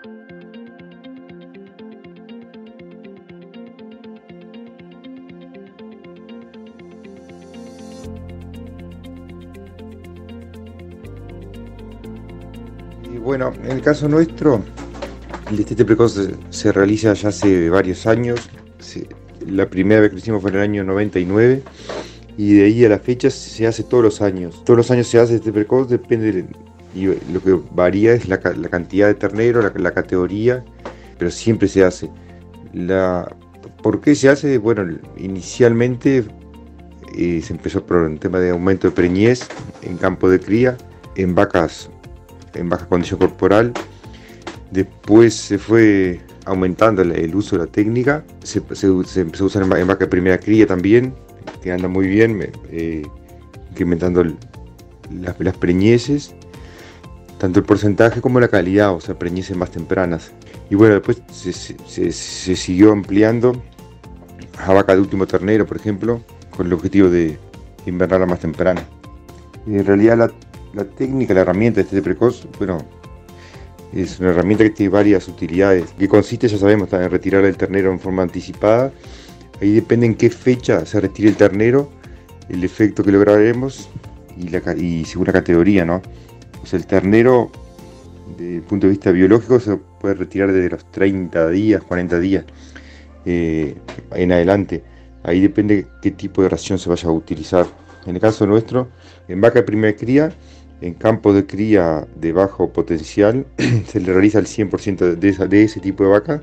Y bueno, en el caso nuestro, el destete precoz se realiza ya hace varios años. La primera vez que lo hicimos fue en el año 99 y de ahí a la fecha se hace todos los años. Todos los años se hace destete precoz, y lo que varía es la cantidad de ternero, la categoría, pero siempre se hace. ¿Por qué se hace? Bueno, inicialmente se empezó por un tema de aumento de preñez en campo de cría, en vacas en baja condición corporal. Después se fue aumentando el uso de la técnica, se empezó a usar en vaca de primera cría también, que anda muy bien, incrementando las preñeces, tanto el porcentaje como la calidad, o sea, preñeces más tempranas. Y bueno, después se siguió ampliando a vaca de último ternero, por ejemplo, con el objetivo de invernarla más temprana. En realidad la técnica, la herramienta de destete precoz, bueno, es una herramienta que tiene varias utilidades, que consiste, ya sabemos, en retirar el ternero en forma anticipada. Ahí depende en qué fecha se retire el ternero, el efecto que lograremos y según la categoría, ¿no? O sea, el ternero, desde el punto de vista biológico, se puede retirar desde los 30 días, 40 días en adelante. Ahí depende qué tipo de ración se vaya a utilizar. En el caso nuestro, en vaca de primera cría, en campos de cría de bajo potencial, se le realiza el 100% de ese tipo de vaca.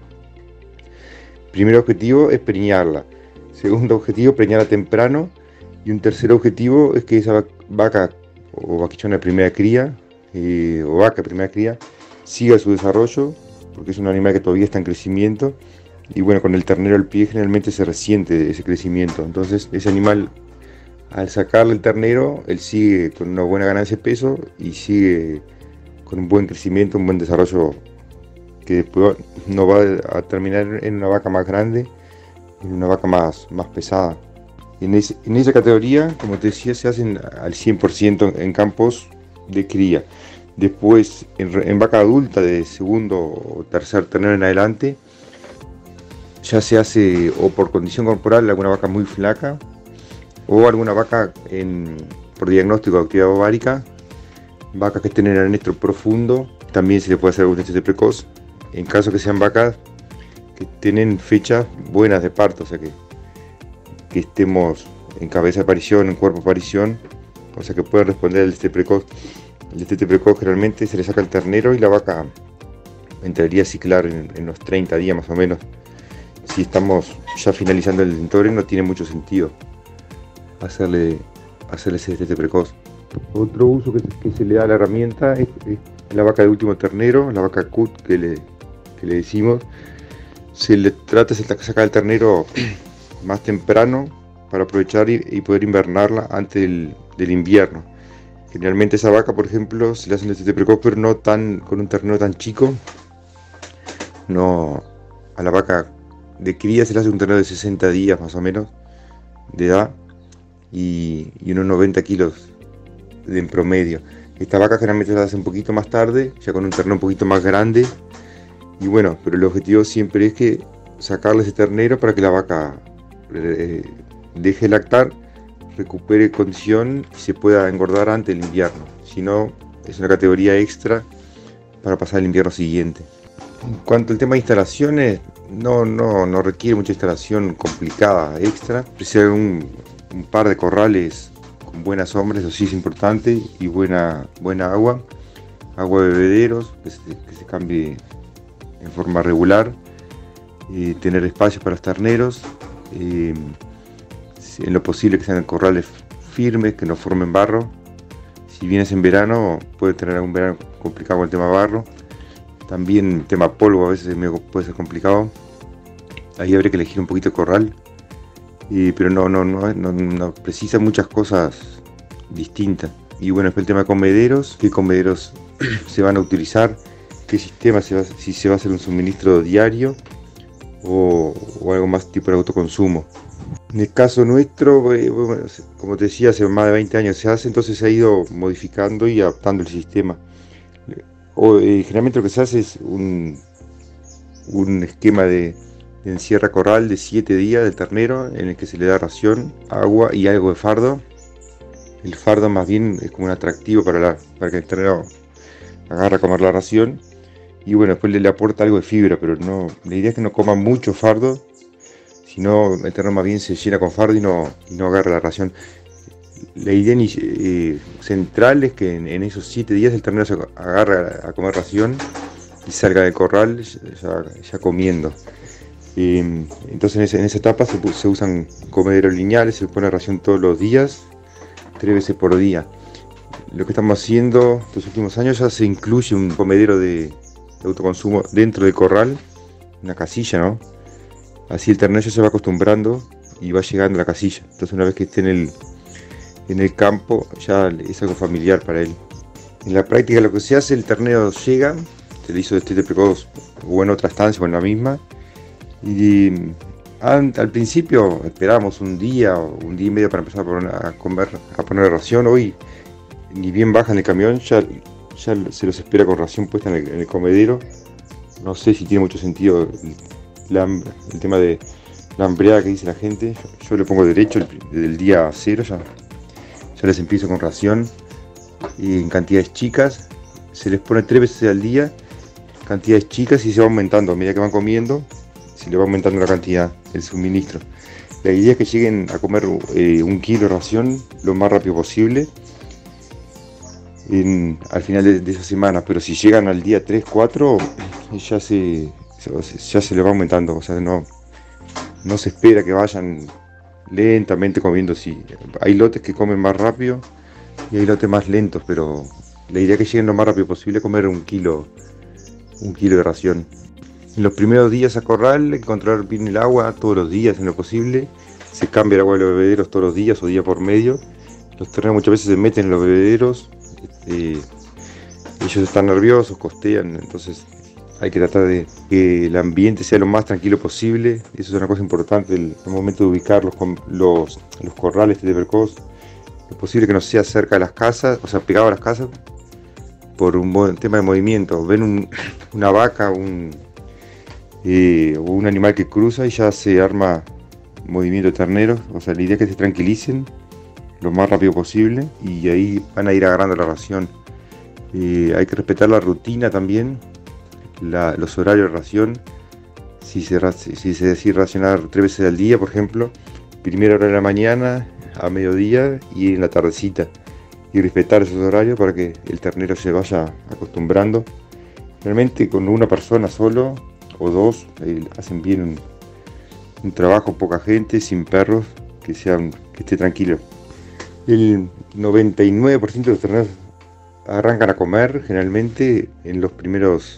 Primer objetivo es preñarla. Segundo objetivo, preñarla temprano. Y un tercer objetivo es que esa vaca o vaquichona de primera cría, o vaca de primera cría, siga su desarrollo, porque es un animal que todavía está en crecimiento. Y bueno, con el ternero al pie generalmente se resiente ese crecimiento. Entonces ese animal, al sacarle el ternero, él sigue con una buena ganancia de peso y sigue con un buen crecimiento, un buen desarrollo, que después no va a terminar en una vaca más grande, en una vaca más pesada. En esa categoría, como te decía, se hacen al 100% en campos de cría. Después, en vaca adulta de segundo o tercer ternero en adelante, ya se hace o por condición corporal alguna vaca muy flaca, o alguna vaca por diagnóstico de actividad ovárica, vacas que estén en el anestro profundo, también se le puede hacer un destete precoz, en caso que sean vacas que tienen fechas buenas de parto, o sea que estemos en cabeza de aparición, en cuerpo de aparición, o sea que pueden responder al destete precoz. El destete precoz generalmente se le saca el ternero y la vaca entraría a ciclar en los 30 días más o menos. Si estamos ya finalizando el entore, no tiene mucho sentido hacerle ese destete precoz. Otro uso que se le da a la herramienta es la vaca de último ternero, la vaca cut que le decimos. Se le trata de sacar el ternero más temprano para aprovechar y poder invernarla antes del invierno. Generalmente esa vaca, por ejemplo, se le hace un destete precoz, pero no con un ternero tan chico. No, a la vaca de cría se le hace un ternero de 60 días más o menos de edad y unos 90 kilos en promedio. Esta vaca generalmente se la hace un poquito más tarde, ya con un ternero un poquito más grande. Y bueno, pero el objetivo siempre es que sacarle ese ternero para que la vaca deje lactar, recupere condición y se pueda engordar antes del invierno. Si no, es una categoría extra para pasar el invierno siguiente. En cuanto al tema de instalaciones, no requiere mucha instalación complicada extra. Precisa un par de corrales con buena sombra, eso sí es importante, y buena agua de bebederos que se cambie en forma regular, tener espacios para los terneros, en lo posible que sean corrales firmes, que no formen barro. Si vienes en verano, puede tener algún verano complicado con el tema barro. También el tema polvo a veces puede ser complicado. Ahí habría que elegir un poquito de corral, pero no precisa muchas cosas distintas. Y bueno, después el tema de comederos, qué comederos se van a utilizar, qué sistema, si se va a hacer un suministro diario o algo más tipo de autoconsumo. En el caso nuestro, bueno, como te decía, hace más de 20 años se hace, entonces se ha ido modificando y adaptando el sistema. Generalmente lo que se hace es un esquema de encierra corral de 7 días del ternero, en el que se le da ración, agua y algo de fardo. El fardo más bien es como un atractivo para que el ternero agarre a comer la ración. Y bueno, después le aporta algo de fibra, pero no, la idea es que no coma mucho fardo, sino el ternero más bien se llena con fardo y no agarra la ración. La idea central es que en esos 7 días el ternero se agarra a comer ración y salga del corral ya comiendo. Entonces en esa etapa se usan comederos lineales, se pone ración todos los días, 3 veces por día. Lo que estamos haciendo estos últimos años, ya se incluye un comedero de autoconsumo dentro del corral, una casilla, ¿no? Así el ternero ya se va acostumbrando y va llegando a la casilla. Entonces una vez que esté en el campo, ya es algo familiar para él. En la práctica lo que se hace, el ternero llega, se le hizo destete precoz o en otra estancia o en la misma, y al principio esperábamos un día o un día y medio para empezar a poner ración. Hoy ni bien bajan el camión, ya se los espera con ración puesta en el comedero. No sé si tiene mucho sentido el tema de la hambreada que dice la gente. Yo le pongo derecho desde el día 0, ya les empiezo con ración y en cantidades chicas. Se les pone 3 veces al día, cantidades chicas, y se va aumentando a medida que van comiendo. Se le va aumentando la cantidad, el suministro. La idea es que lleguen a comer 1 kilo de ración lo más rápido posible al final de esa semana, pero si llegan al día 3, 4, ya se le va aumentando. O sea, no se espera que vayan lentamente comiendo. Sí, hay lotes que comen más rápido y hay lotes más lentos, pero la idea es que lleguen lo más rápido posible a comer 1 kilo de ración. En los primeros días a corral, hay que controlar bien el agua todos los días en lo posible. Se cambia el agua de los bebederos todos los días o día por medio. Los terneros muchas veces se meten en los bebederos. Ellos están nerviosos, costean, entonces hay que tratar de que el ambiente sea lo más tranquilo posible. Eso es una cosa importante, el momento de ubicar los corrales de precoz. Es posible que no sea cerca de las casas, o sea, pegado a las casas, por un tema de movimiento. Ven una vaca o un animal que cruza y ya se arma movimiento de terneros. O sea, la idea es que se tranquilicen lo más rápido posible y ahí van a ir agarrando la ración. Hay que respetar la rutina también, los horarios de ración. Si se decide racionar 3 veces al día, por ejemplo, primera hora de la mañana, a mediodía y en la tardecita, y respetar esos horarios para que el ternero se vaya acostumbrando. Realmente con una persona solo o 2 hacen bien un trabajo, poca gente, sin perros, que esté tranquilo. El 99% de los terneros arrancan a comer generalmente en los primeros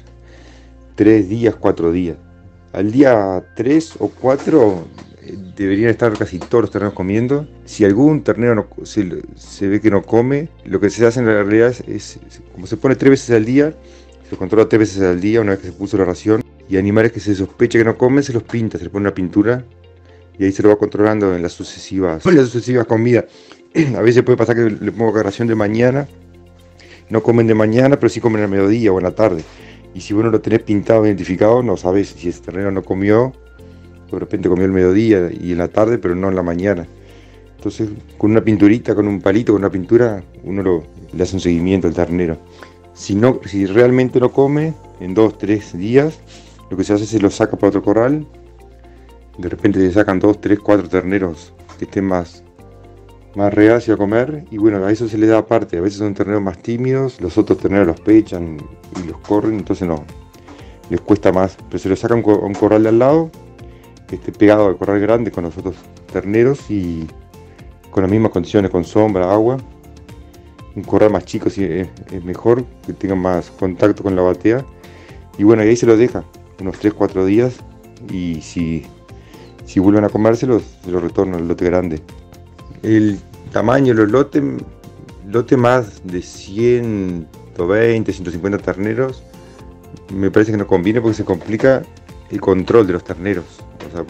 3 días, 4 días. Al día 3 o 4 deberían estar casi todos los terneros comiendo. Si algún ternero se ve que no come, lo que se hace en la realidad es como se pone 3 veces al día, se controla 3 veces al día una vez que se puso la ración, y animales que se sospecha que no comen se los pinta, se les pone una pintura y ahí se lo va controlando en las sucesivas comidas. A veces puede pasar que le pongo ración de mañana, no comen de mañana, pero sí comen al mediodía o en la tarde. Y si vos no lo tenés pintado, identificado, no sabes si ese ternero no comió, de repente comió el mediodía y en la tarde, pero no en la mañana. Entonces, con una pinturita, con un palito, con una pintura, uno le hace un seguimiento al ternero. Si realmente no come, en 2, 3 días, lo que se hace es se lo saca para otro corral. De repente se sacan 2, 3, 4 terneros que estén más reacios a comer, y bueno, a eso se les da aparte. A veces son terneros más tímidos, los otros terneros los pechan y los corren, entonces no, les cuesta más. Pero se los saca a un corral de al lado, que esté pegado al corral grande con los otros terneros y con las mismas condiciones, con sombra, agua. Un corral más chico sí, es mejor, que tengan más contacto con la batea. Y bueno, y ahí se los deja unos 3, 4 días, y si vuelven a comérselos, se los retornan al lote grande. El tamaño de los lotes más de 120, 150 terneros, me parece que no conviene porque se complica el control de los terneros. O sea,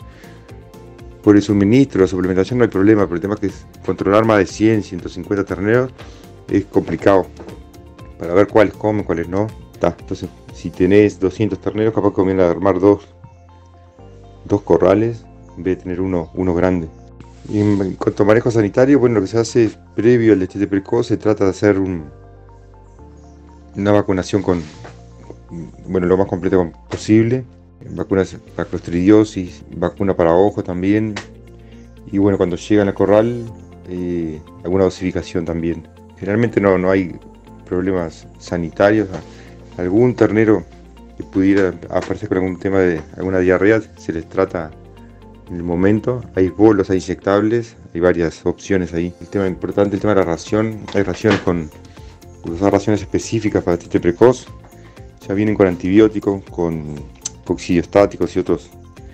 por el suministro, la suplementación no hay problema, pero el tema es que controlar más de 100, 150 terneros es complicado. Para ver cuáles comen, cuáles no. Entonces Si tenés 200 terneros, capaz que conviene armar dos corrales en vez de tener uno grande. Y en cuanto a manejo sanitario, bueno, lo que se hace previo al destete precoz, se trata de hacer una vacunación bueno, lo más completa posible. Vacunas para clostridiosis, vacuna para ojo también. Y bueno, cuando llegan al corral, alguna dosificación también. Generalmente no hay problemas sanitarios. Algún ternero que pudiera aparecer con algún tema de alguna diarrea, se les trata en el momento. Hay bolos, hay inyectables, hay varias opciones ahí. El tema importante, el tema de la ración. Hay raciones usar raciones específicas para destete precoz. Ya vienen con antibióticos, con coccidiostáticos y otros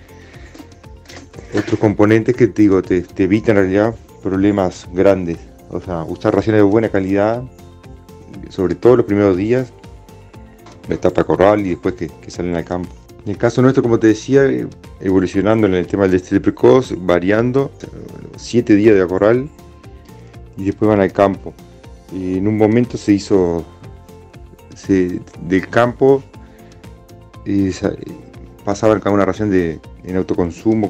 componentes que te evitan en realidad problemas grandes. O sea, usar raciones de buena calidad, sobre todo los primeros días, la etapa corral y después que salen al campo. En el caso nuestro, como te decía, evolucionando en el tema del destete precoz, variando, 7 días de corral y después van al campo. En un momento del campo pasaban a una ración en autoconsumo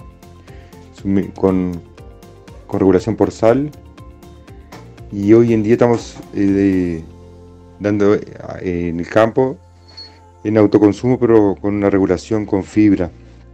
con regulación por sal, y hoy en día estamos dando en el campo en autoconsumo, pero con una regulación con fibra.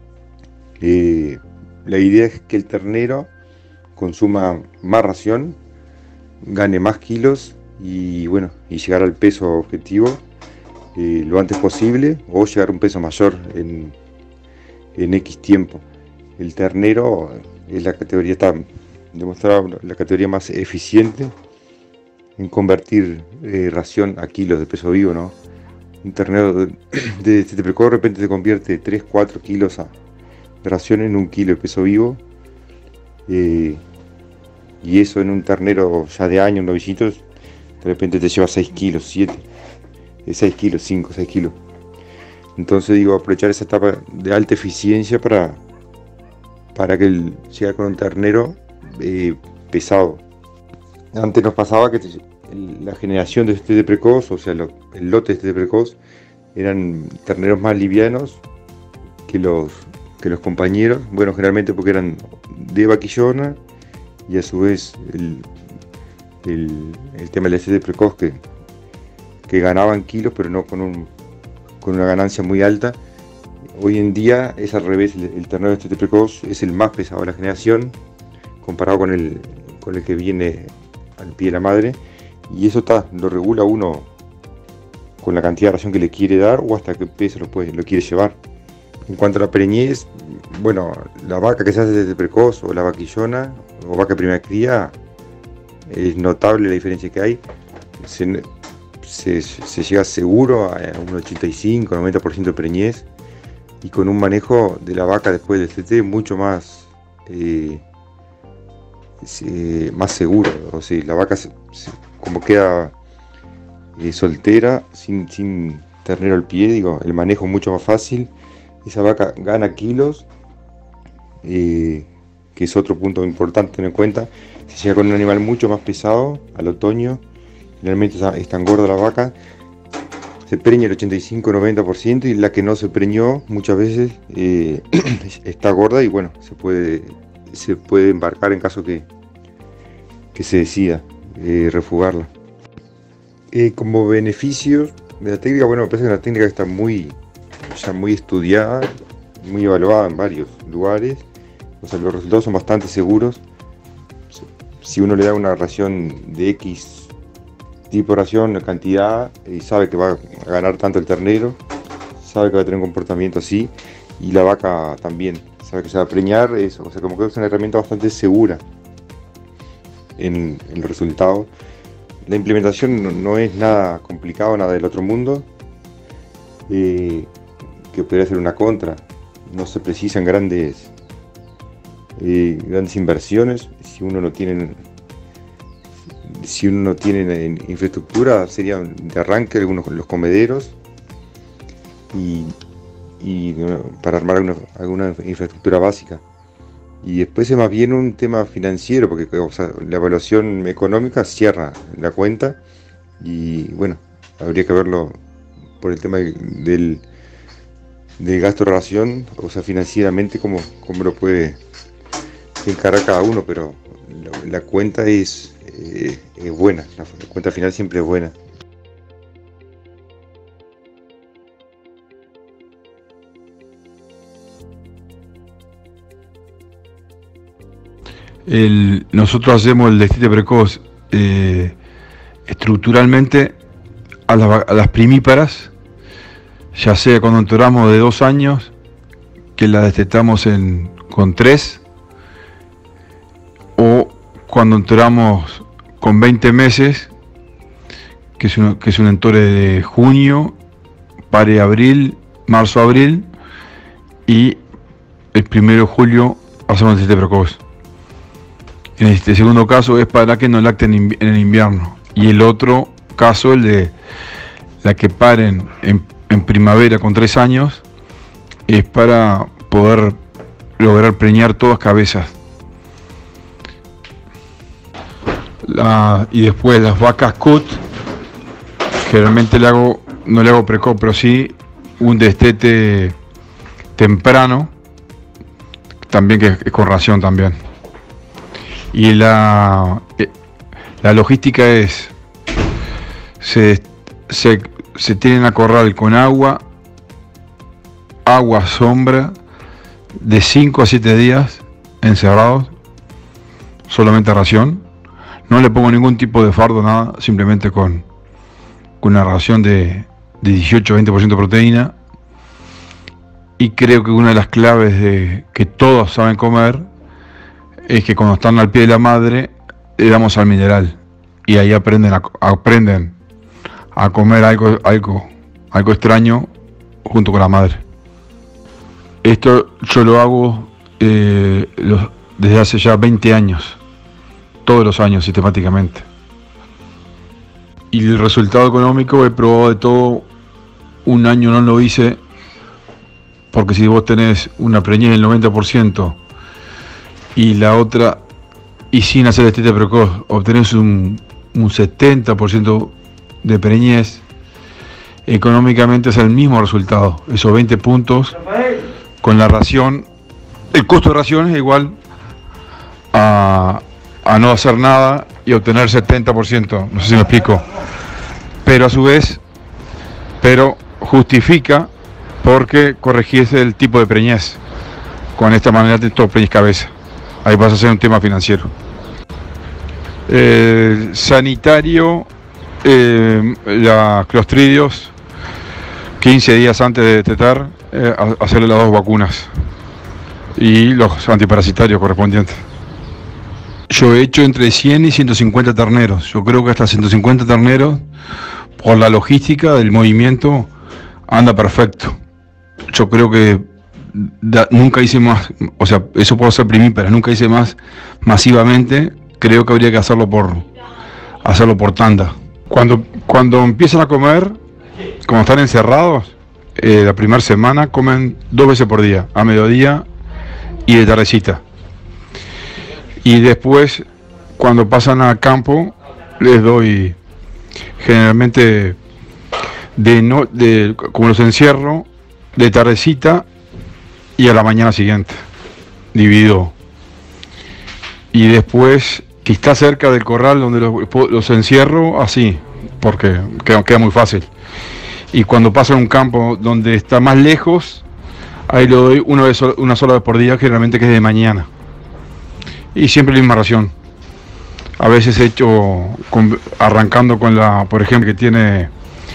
La idea es que el ternero consuma más ración, gane más kilos y bueno, y llegar al peso objetivo lo antes posible, o llegar a un peso mayor en X tiempo. El ternero es la categoría, está demostrada la categoría más eficiente en convertir ración a kilos de peso vivo, ¿no? Un ternero de destete precoz de repente se convierte 3-4 kilos de ración en 1 kilo de peso vivo, y eso en un ternero ya de años, novicitos, de repente te lleva 6 kilos, 7, 6 kilos, 5, 6 kilos. Entonces digo, aprovechar esa etapa de alta eficiencia para que llegue con un ternero pesado. Antes nos pasaba que la generación de destete precoz, o sea, el lote de destete precoz, eran terneros más livianos que los compañeros. Bueno, generalmente porque eran de vaquillona, y a su vez el tema del destete precoz que ganaban kilos, pero no con una ganancia muy alta. Hoy en día es al revés, el ternero de destete precoz es el más pesado de la generación, comparado con el que viene al pie de la madre, y eso lo regula uno con la cantidad de ración que le quiere dar o hasta qué peso lo quiere llevar. En cuanto a la preñez, bueno, la vaca que se hace desde precoz, o la vaquillona, o vaca de primera cría, es notable la diferencia que hay. Se llega seguro a un 85-90% de preñez, y con un manejo de la vaca después del destete mucho más seguro. O sea, la vaca como queda soltera, sin ternero al pie, digo, el manejo es mucho más fácil. Esa vaca gana kilos, que es otro punto importante tener en cuenta. Si llega con un animal mucho más pesado al otoño, generalmente es tan gorda la vaca, se preña el 85-90%, y la que no se preñó muchas veces está gorda, y bueno, se puede embarcar en caso que se decida refugarla. Como beneficios de la técnica, bueno, me parece que es una técnica que está ya muy estudiada, muy evaluada en varios lugares. O sea, los resultados son bastante seguros. Si uno le da una ración de X tipo de ración, una cantidad, y sabe que va a ganar tanto el ternero, sabe que va a tener un comportamiento así, y la vaca también sabe que se va a preñar, o sea, como que es una herramienta bastante segura en los resultados. La implementación no es nada complicado, nada del otro mundo, que podría ser una contra. No se precisan grandes inversiones. Si uno no tiene infraestructura, sería de arranque los comederos y para armar alguna infraestructura básica. Y después es más bien un tema financiero, porque o sea, la evaluación económica cierra la cuenta, y bueno, habría que verlo por el tema del gasto de ración, o sea, financieramente, cómo lo puede encarar cada uno, pero la cuenta es buena, la cuenta final siempre es buena. Nosotros hacemos el destete precoz estructuralmente a las primíparas, ya sea cuando enteramos de 2 años, que la destetamos con 3, o cuando enteramos con 20 meses, que es un entore de junio, pare abril, marzo-abril, y el 1 de julio hacemos el destete precoz. En este segundo caso es para que no lacten en el invierno, y el otro caso, el de la que paren en primavera con 3 años, es para poder lograr preñar todas cabezas. Y después las vacas cut, generalmente no le hago precoz, pero sí un destete temprano, también que es con ración también. Y la logística es, se tienen a corral con agua, sombra, de 5 a 7 días encerrados, solamente ración. No le pongo ningún tipo de fardo, nada, simplemente con una ración de 18-20% de proteína. Y creo que una de las claves de que todos saben comer es que cuando están al pie de la madre le damos al mineral, y ahí aprenden a comer algo extraño junto con la madre. Esto yo lo hago desde hace ya 20 años, todos los años sistemáticamente. Y el resultado económico, he probado de todo. Un año no lo hice, porque si vos tenés una preñez del 90% y la otra, y sin hacer destete precoz, obtenés un 70% de preñez, económicamente es el mismo resultado. Esos 20 puntos con la ración, el costo de ración es igual a no hacer nada y obtener 70%, no sé si me explico, pero a su vez, justifica porque corregís el tipo de preñez. Con esta manera te todo preñez cabeza. Ahí vas a hacer un tema financiero. Sanitario, la Clostridios, 15 días antes de destetar, hacerle las 2 vacunas y los antiparasitarios correspondientes. Yo he hecho entre 100 y 150 terneros. Yo creo que hasta 150 terneros, por la logística del movimiento, anda perfecto. Yo creo que nunca hice más, o sea, eso puedo ser primípara, nunca hice más masivamente. Creo que habría que hacerlo por tanda. Cuando empiezan a comer, como están encerrados, la primera semana comen 2 veces por día, a mediodía y de tardecita. Y después, cuando pasan a campo, les doy generalmente como los encierro, de tardecita y a la mañana siguiente, divido. Y después, que está cerca del corral donde los encierro, así, porque queda muy fácil. Y cuando pasan a un campo donde está más lejos, ahí lo doy una sola vez por día, generalmente que es de mañana. Y siempre la misma ración. A veces he hecho, arrancando con la, por ejemplo, que tiene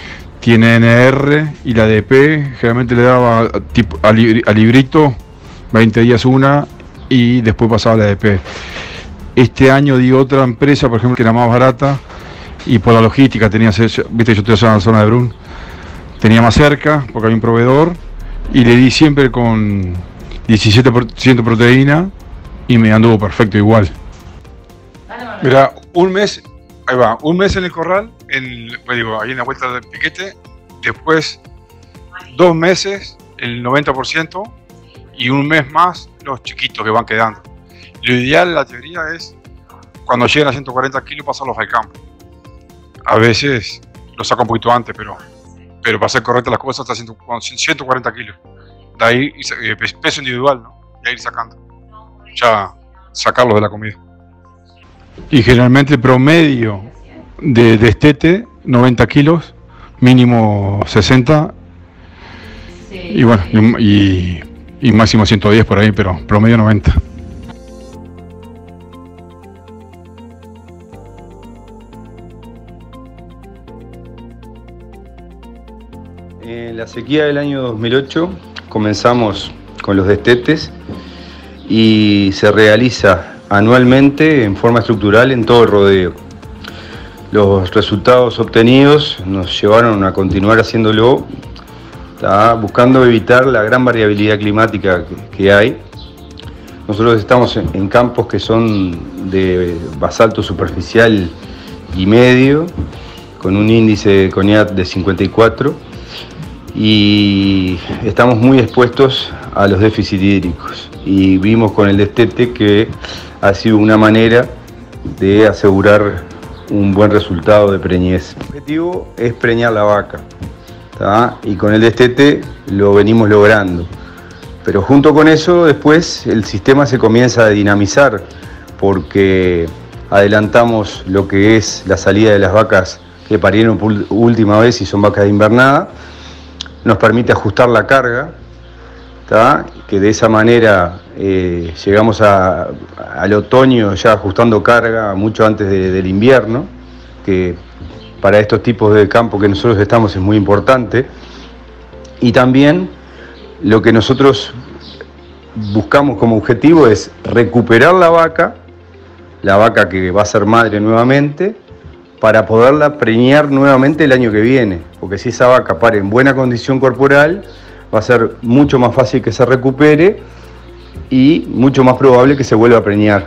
NR y la DP, generalmente le daba a librito, 20 días una, y después pasaba a la DP. Este año di otra empresa, por ejemplo, que era más barata, y por la logística viste, yo estoy en la zona de Brun, tenía más cerca, porque había un proveedor, y le di siempre con 17% de proteína, y me anduvo perfecto igual. Mira, un mes en el corral, ahí en la vuelta del piquete, después 2 meses, el 90%, y un mes más los chiquitos que van quedando. Lo ideal, la teoría es, cuando lleguen a 140 kilos, pasarlos al campo. A veces los saco un poquito antes, pero pero para hacer correctas las cosas está haciendo 140 kilos. De ahí, peso individual, ¿no? Y ahí ir sacando. Ya sacarlos de la comida. Y generalmente el promedio de destete, 90 kilos, mínimo 60, y bueno, y máximo 110 por ahí, pero promedio 90. En la sequía del año 2008 comenzamos con los destetes y se realiza anualmente en forma estructural en todo el rodeo. Los resultados obtenidos nos llevaron a continuar haciéndolo, buscando evitar la gran variabilidad climática que hay. Nosotros estamos en campos que son de basalto superficial y medio, con un índice de CONIAT de 54, y estamos muy expuestos a los déficits hídricos. Y vimos con el destete que ha sido una manera de asegurar un buen resultado de preñez. El objetivo es preñar la vaca, y con el destete lo venimos logrando. Pero junto con eso después el sistema se comienza a dinamizar porque adelantamos lo que es la salida de las vacas que parieron por última vez y son vacas de invernada. Nos permite ajustar la carga, que de esa manera llegamos al otoño ya ajustando carga mucho antes del invierno, que para estos tipos de campo que nosotros estamos es muy importante. Y también lo que nosotros buscamos como objetivo es recuperar la vaca que va a ser madre nuevamente, para poderla preñar nuevamente el año que viene, porque si esa vaca pare en buena condición corporal, va a ser mucho más fácil que se recupere y mucho más probable que se vuelva a preñar.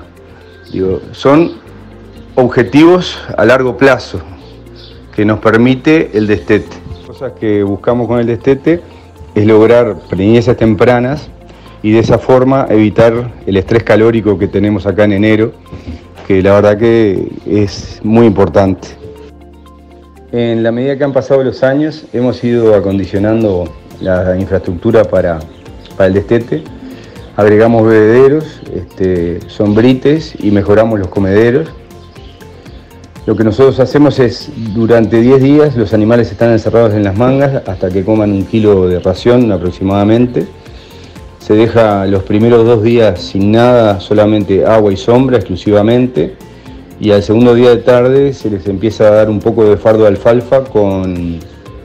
Son objetivos a largo plazo que nos permite el destete. Cosas que buscamos con el destete es lograr preñeces tempranas y de esa forma evitar el estrés calórico que tenemos acá en enero, que la verdad que es muy importante. En la medida que han pasado los años hemos ido acondicionando la infraestructura para el destete, agregamos bebederos, sombrites y mejoramos los comederos. Lo que nosotros hacemos es, durante 10 días los animales están encerrados en las mangas hasta que coman 1 kilo de ración aproximadamente. Se deja los primeros 2 días sin nada, solamente agua y sombra exclusivamente, y al segundo día de tarde se les empieza a dar un poco de fardo de alfalfa con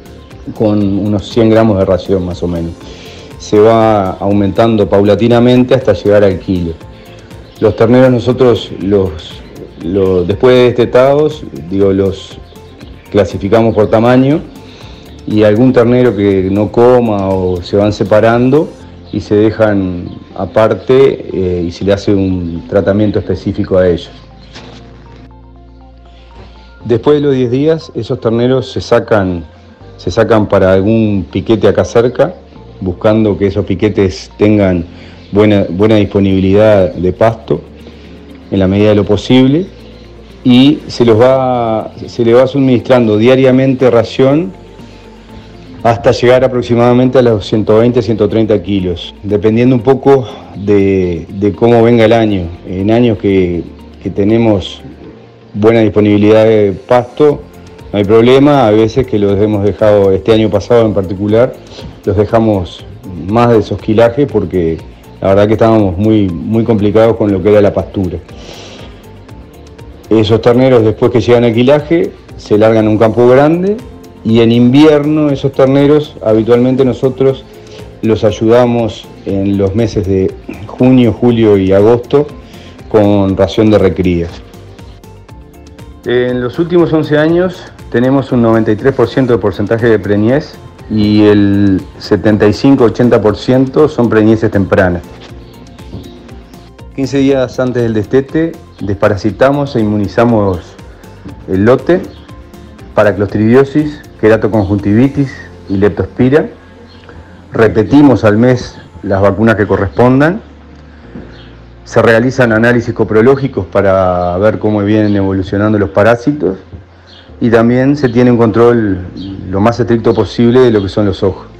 unos 100 gramos de ración más o menos. Se va aumentando paulatinamente hasta llegar al kilo. Los terneros nosotros después de destetados, los clasificamos por tamaño, y algún ternero que no coma o se van separando y se dejan aparte y se le hace un tratamiento específico a ellos. Después de los 10 días, esos terneros se sacan para algún piquete acá cerca, buscando que esos piquetes tengan buena disponibilidad de pasto en la medida de lo posible, y se le va suministrando diariamente ración hasta llegar aproximadamente a los 120, 130 kilos, dependiendo un poco de cómo venga el año. En años que tenemos buena disponibilidad de pasto, no hay problema. A veces que los hemos dejado, este año pasado en particular, los dejamos más de esos kilajes porque la verdad que estábamos muy complicados con lo que era la pastura. Esos terneros, después que llegan al quilaje, se largan a un campo grande, y en invierno esos terneros habitualmente nosotros los ayudamos en los meses de junio, julio y agosto con ración de recría. En los últimos 11 años tenemos un 93% de porcentaje de preñez y el 75-80% son preñeces tempranas. 15 días antes del destete desparasitamos e inmunizamos el lote para clostridiosis, queratoconjuntivitis y leptospira. Repetimos al mes las vacunas que correspondan. Se realizan análisis coprológicos para ver cómo vienen evolucionando los parásitos. y también se tiene un control lo más estricto posible de lo que son los ojos.